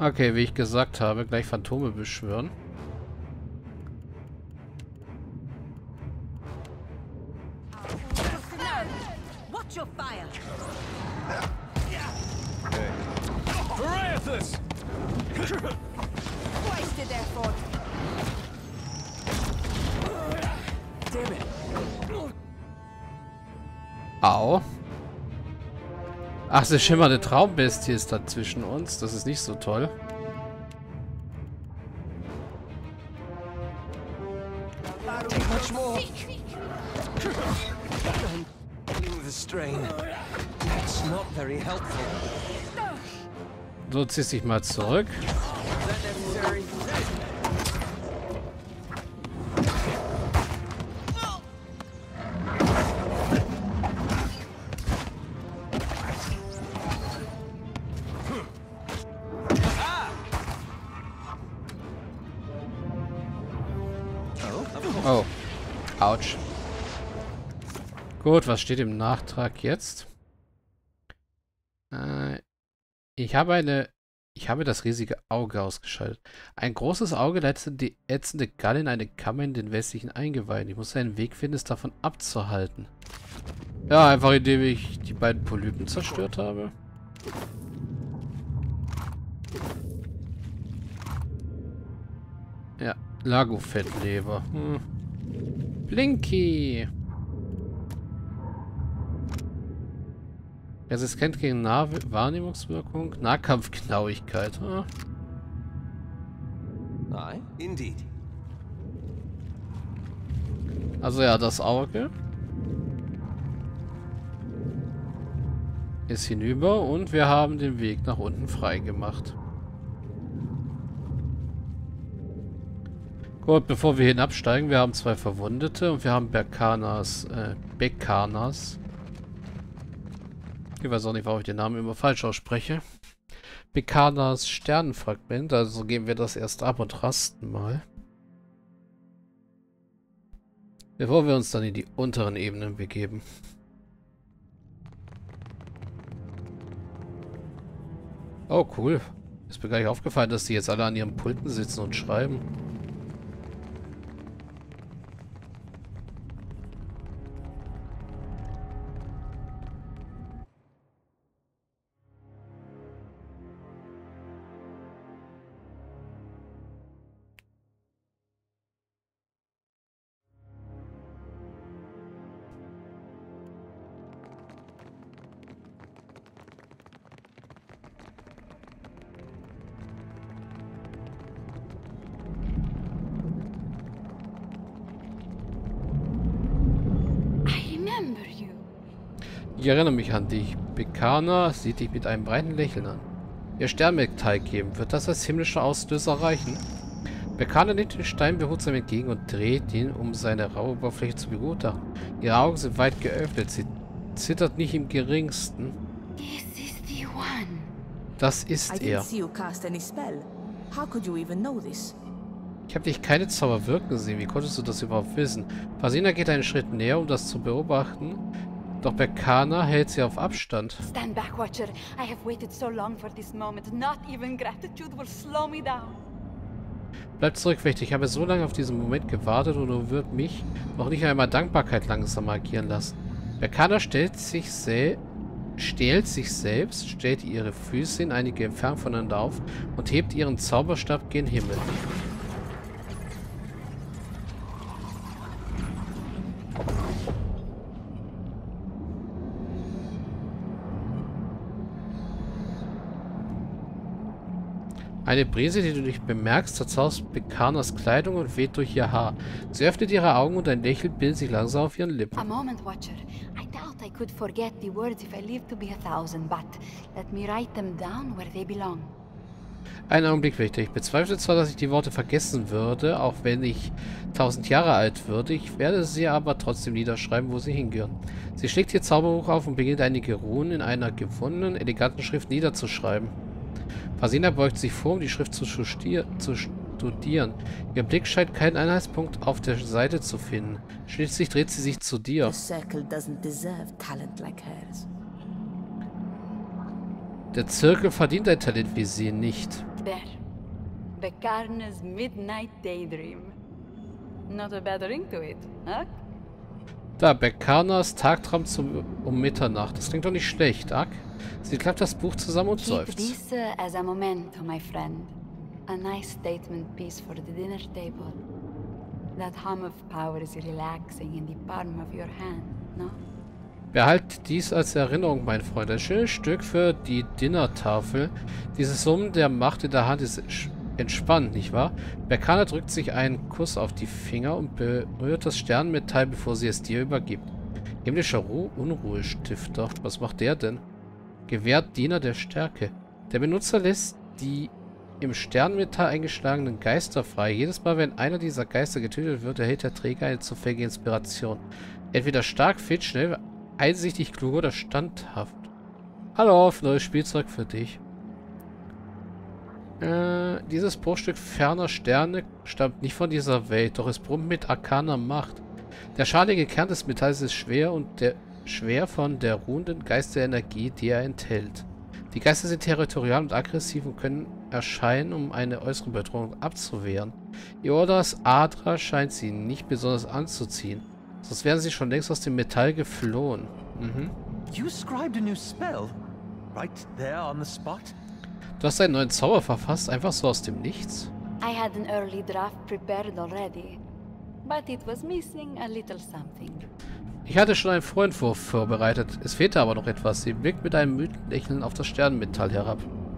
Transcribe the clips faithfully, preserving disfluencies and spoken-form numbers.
Okay, wie ich gesagt habe, gleich Phantome beschwören. Au. Ach, das schimmernde Traumbestie ist da zwischen uns. Das ist nicht so toll. So, ziehst dich mal zurück. Oh. Autsch. Gut, was steht im Nachtrag jetzt? Äh, ich habe eine... Ich habe das riesige Auge ausgeschaltet. Ein großes Auge leitet die ätzende Galle in eine Kammer in den westlichen Eingeweiden. Ich muss einen Weg finden, es davon abzuhalten. Ja, einfach indem ich die beiden Polypen zerstört habe. Ja, Lagofettleber. Hm. Blinky! Resistent gegen Nahwahrnehmungswirkung, Nahkampfgenauigkeit. Ah. Nein, indeed. Also ja, das Auge ist hinüber und wir haben den Weg nach unten frei gemacht. Gut, bevor wir hinabsteigen, wir haben zwei Verwundete und wir haben Berkanas, äh, Bekanas. Ich weiß auch nicht, warum ich den Namen immer falsch ausspreche. Bekanas Sternenfragment, also geben wir das erst ab und rasten mal. Bevor wir uns dann in die unteren Ebenen begeben. Oh, cool. Ist mir gar nicht aufgefallen, dass die jetzt alle an ihren Pulten sitzen und schreiben. Ich erinnere mich an dich. Bekana sieht dich mit einem breiten Lächeln an. Ihr Sternmetall geben. Wird das als himmlischer Auslöser reichen? Bekana nimmt den Stein behutsam entgegen und dreht ihn, um seine raue Oberfläche zu begutachten. Ihre Augen sind weit geöffnet. Sie zittert nicht im geringsten. Das ist er. Ich habe dich keine Zauber wirken sehen. Wie konntest du das überhaupt wissen? Fasina geht einen Schritt näher, um das zu beobachten. Doch Bekana hält sie auf Abstand. Stand back, Watcher. I have waited so long for this moment. Not even gratitude will slow me down. Bleib zurück, Wächter. Ich habe so lange auf diesen Moment gewartet und du wirst mich noch nicht einmal Dankbarkeit langsam agieren lassen. Bekana stellt sich sel stellt sich selbst, stellt ihre Füße in einige Entfernung voneinander auf und hebt ihren Zauberstab gen Himmel. Eine Brise, die du nicht bemerkst, zerzaust Bekanas Kleidung und weht durch ihr Haar. Sie öffnet ihre Augen und ein Lächeln bildet sich langsam auf ihren Lippen. A moment, Watcher. I doubt I could forget the words if I lived to be a thousand, but let me write them down where they belong. Einen Augenblick, Wächter. Ich bezweifle zwar, dass ich die Worte vergessen würde, auch wenn ich tausend Jahre alt würde. Ich werde sie aber trotzdem niederschreiben, wo sie hingehören. Sie schlägt ihr Zauberbuch auf und beginnt einige Runen in einer gewundenen, eleganten Schrift niederzuschreiben. Fasina beugt sich vor, um die Schrift zu, zu studieren. Ihr Blick scheint keinen Anhaltspunkt auf der Seite zu finden. Schließlich dreht sie sich zu dir. Der Zirkel verdient ein Talent wie sie nicht. There. Bekarna's Midnight Daydream. Not a bad ring to it, huh? Da, Bekarnas Tagtraum zum, um Mitternacht. Das klingt doch nicht schlecht, Ak. Sie klappt das Buch zusammen und Keep seufzt. this uh, as a memento, my friend. A nice statement piece for the dinner table. That hum of power is relaxing in the palm of your hand, no? Behalt dies als Erinnerung, mein Freund. Ein schönes Stück für die Dinnertafel. Dieses Summen der Macht in der Hand ist entspannt, nicht wahr? Bekarna drückt sich einen Kuss auf die Finger und berührt das Sternmetall, bevor sie es dir übergibt. Himmlischer Ruhe, Unruhestifter. Was macht der denn? Gewährt Diener der Stärke. Der Benutzer lässt die im Sternmetall eingeschlagenen Geister frei. Jedes Mal, wenn einer dieser Geister getötet wird, erhält der Träger eine zufällige Inspiration. Entweder stark, fit, schnell, einsichtig, klug oder standhaft. Hallo, neues Spielzeug für dich. Äh, dieses Bruchstück ferner Sterne stammt nicht von dieser Welt, doch es brummt mit arkaner Macht. Der schalige Kern des Metalls ist schwer und der schwer von der ruhenden Geisterenergie, die er enthält. Die Geister sind territorial und aggressiv und können erscheinen, um eine äußere Bedrohung abzuwehren. Iodas Adra scheint sie nicht besonders anzuziehen. Sonst wären sie schon längst aus dem Metall geflohen. Mhm. You scribed a new spell? Right there on the spot? Du hast einen neuen Zauber verfasst, einfach so aus dem Nichts? I had an early draft prepared already, but it was missing a little something. Ich hatte schon einen Vorentwurf vorbereitet. Es fehlte aber noch etwas. Sie blickt mit einem müden Lächeln auf das Sternenmetall herab.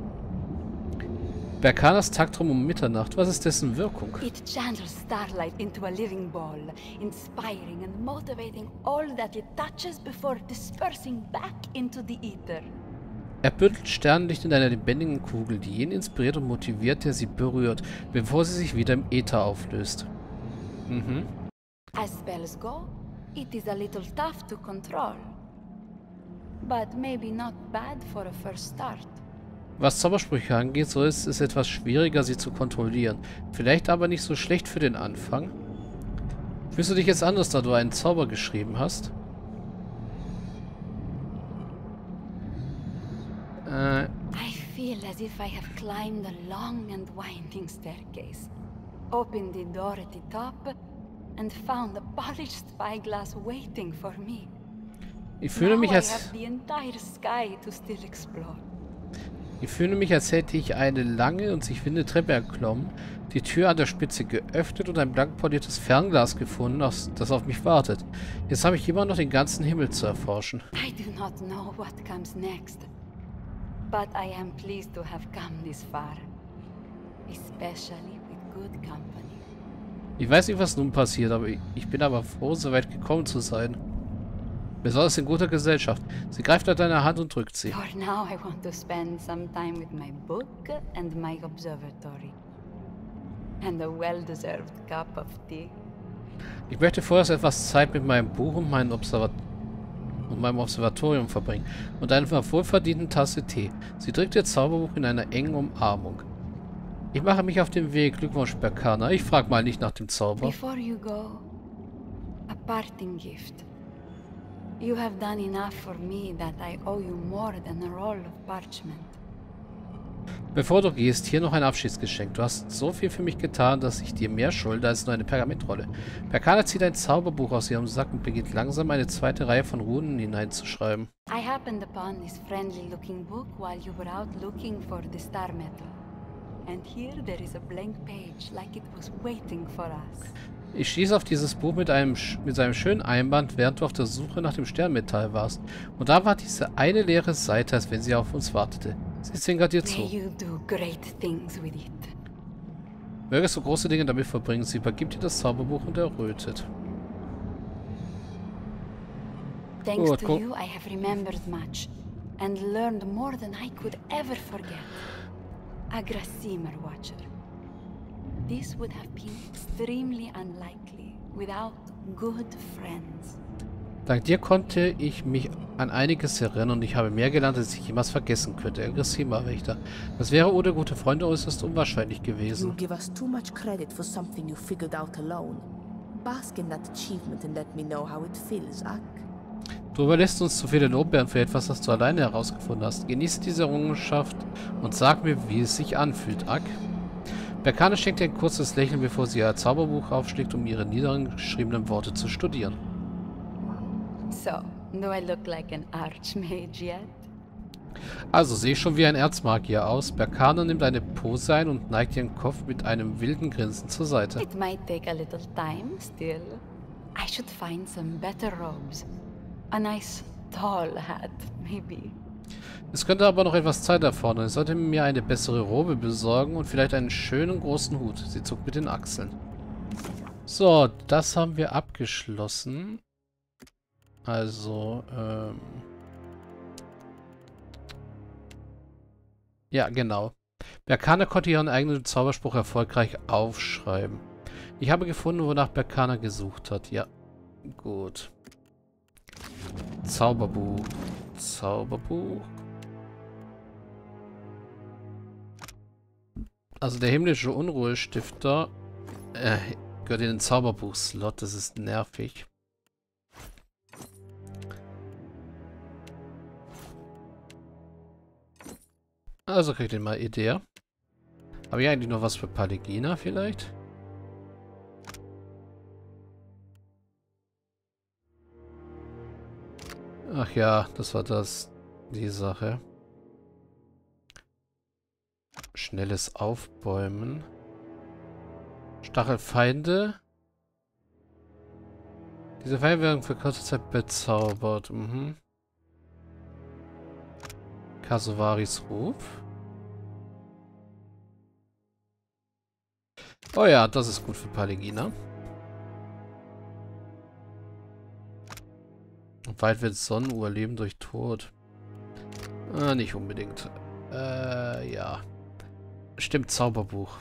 Bekarnas Tagtraum um Mitternacht. Was ist dessen Wirkung? It channels starlight into a living ball, inspiring and motivating all that it touches before dispersing back into the ether. Er bündelt Sternenlicht in einer lebendigen Kugel, die jeden inspiriert und motiviert, der sie berührt, bevor sie sich wieder im Äther auflöst. Mhm. As spells go, it is a little tough to control, but maybe not bad for a first start. Was Zaubersprüche angeht, so ist es etwas schwieriger, sie zu kontrollieren. Vielleicht aber nicht so schlecht für den Anfang. Fühlst du dich jetzt anders, da du einen Zauber geschrieben hast? Äh... I feel as if I have climbed a long and winding staircase, opened the door at the top, and found a polished spyglass waiting for me. Ich fühle mich Now I als... have the entire sky to still explore. Ich fühle mich, als hätte ich eine lange und sich windende Treppe erklommen, die Tür an der Spitze geöffnet und ein blank poliertes Fernglas gefunden, das auf mich wartet. Jetzt habe ich immer noch den ganzen Himmel zu erforschen. I do not know what comes next, but I am pleased to have come this far, especially with good company. Ich weiß nicht, was nun passiert, aber ich bin aber froh, so weit gekommen zu sein. Besonders in guter Gesellschaft. Sie greift nach deiner Hand und drückt sie. For now, I want to spend some time with my book and my observatory. And a well-deserved cup of tea. Ich möchte vorerst etwas Zeit mit meinem Buch und, meinem Observat und meinem Observatorium verbringen. Und einer wohlverdienten Tasse Tee. Sie drückt ihr Zauberbuch in einer engen Umarmung. Ich mache mich auf den Weg. Glückwunsch, Bekarna. Ich frage mal nicht nach dem Zauber. Before you go, a parting gift. You have done enough for me that I owe you more than a roll of parchment. Bevor du gehst, hier noch ein Abschiedsgeschenk. Du hast so viel für mich getan, dass ich dir mehr schulde als nur eine Pergamentrolle. Bekarna zieht ein Zauberbuch aus ihrem Sack und beginnt langsam eine zweite Reihe von Runen hineinzuschreiben. I happened upon this friendly-looking book while you were out looking for the star metal. And here there is a blank page, like it was waiting for us. Ich schließe auf dieses Buch mit einem mit seinem schönen Einband, während du auf der Suche nach dem Sternmetall warst. Und da war diese eine leere Seite, als wenn sie auf uns wartete. Sie zwinkert dir zu. May you do great things with it. Mögest du große Dinge damit verbringen. Sie übergibt dir das Zauberbuch und errötet. Thanks Oh, to cool. you, I have remembered much and learned more than I could ever forget. A Grasimer Watcher. This would have been extremely unlikely without good friends. Dank dir konnte ich mich an einiges erinnern und ich habe mehr gelernt, als ich jemals vergessen könnte. Aggressiver-Wächter. Das wäre ohne gute Freunde äußerst unwahrscheinlich You gewesen. give us too much credit for something you figured out alone. Bask in that achievement and let me know how it feels, Ak. Du überlässt uns zu viele Lorbeeren für etwas, das du alleine herausgefunden hast. Genieße diese Errungenschaft und sag mir, wie es sich anfühlt, Ak. Berkane schenkt dir ein kurzes Lächeln, bevor sie ihr Zauberbuch aufschlägt, um ihre niederen geschriebenen Worte zu studieren. So, do I look like an archmage yet? Also sehe ich schon wie ein Erzmagier aus. Berkane nimmt eine Pose ein und neigt ihren Kopf mit einem wilden Grinsen zur Seite. It might take a little time still. I should find some better robes. A nice tall hat, maybe. Es könnte aber noch etwas Zeit erfordern. Ich sollte mir eine bessere Robe besorgen und vielleicht einen schönen großen Hut. Sie zuckt mit den Achseln. So, das haben wir abgeschlossen. Also, ähm... ja, genau. Berkane konnte ihren eigenen Zauberspruch erfolgreich aufschreiben. Ich habe gefunden, wonach Berkane gesucht hat. Ja, gut. Zauberbuch. Zauberbuch. Also der himmlische Unruhestifter äh, gehört in den Zauberbuch-Slot. Das ist nervig. Also kriegt ihr mal Idee. Habe ich eigentlich noch was für Paligina vielleicht? Ach ja, das war das. Die Sache. Schnelles Aufbäumen. Stachelfeinde. Diese Feinde werden für kurze Zeit bezaubert. Mhm. Kasuvaris Ruf. Oh ja, das ist gut für Paligina. Weit wird Sonnenuhr leben durch Tod. Ah, nicht unbedingt. Äh, ja. Stimmt, Zauberbuch.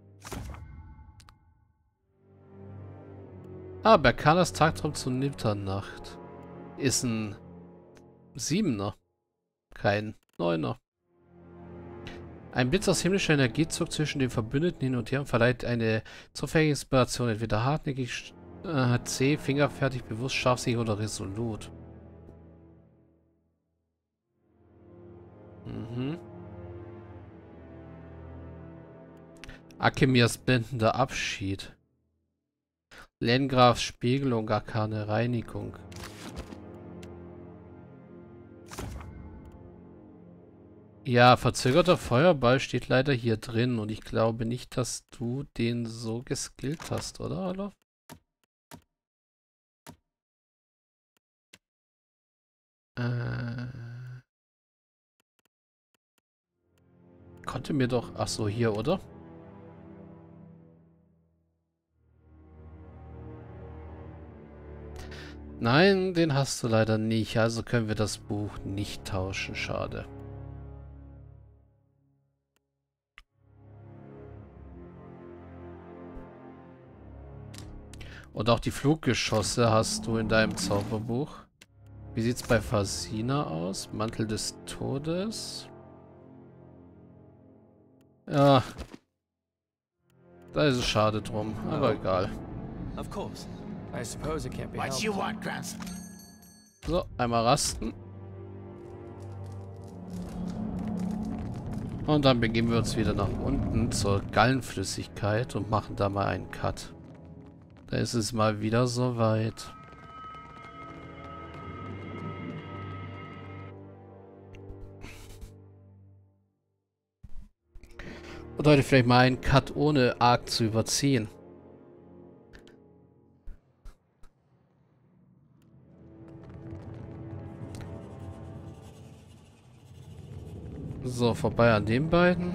Ah, Berkanas Tagtraum zur Mitternacht. Ist ein Siebener. Kein Neuner. Ein Blitz aus himmlischer Energie zog zwischen den Verbündeten hin und her und verleiht eine zufällige Inspiration, entweder hartnäckig, äh, zäh, fingerfertig, bewusst, scharfsichtig oder resolut. Mhm. Akemirs blendender Abschied. Lengrafs Spiegelung, gar keine Reinigung. Ja, verzögerter Feuerball steht leider hier drin und ich glaube nicht, dass du den so geskillt hast, oder, Olof? Äh... Konnte mir doch... Ach so, hier, oder? Nein, den hast du leider nicht, also können wir das Buch nicht tauschen, schade. Und auch die Fluggeschosse hast du in deinem Zauberbuch. Wie sieht's bei Fasina aus? Mantel des Todes. Ja. Da ist es schade drum, aber egal. Of course. I suppose it can't be helped. What you want, Cranston? So, einmal rasten. Und dann begeben wir uns wieder nach unten zur Gallenflüssigkeit und machen da mal einen Cut. Da ist es mal wieder soweit. Und heute vielleicht mal einen Cut ohne arg zu überziehen. So, vorbei an den beiden.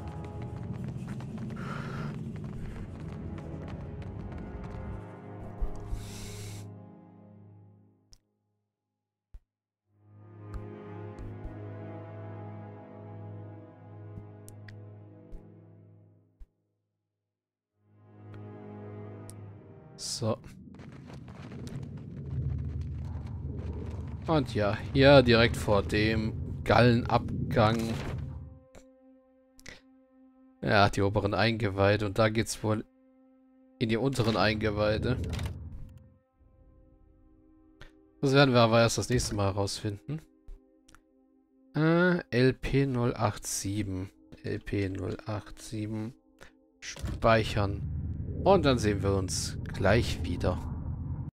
So. Und ja, hier direkt vor dem Gallenabgang. Ja, die oberen Eingeweide. Und da geht's wohl in die unteren Eingeweide. Das werden wir aber erst das nächste Mal herausfinden. Äh, L P null acht sieben. L P null acht sieben. Speichern. Und dann sehen wir uns gleich wieder.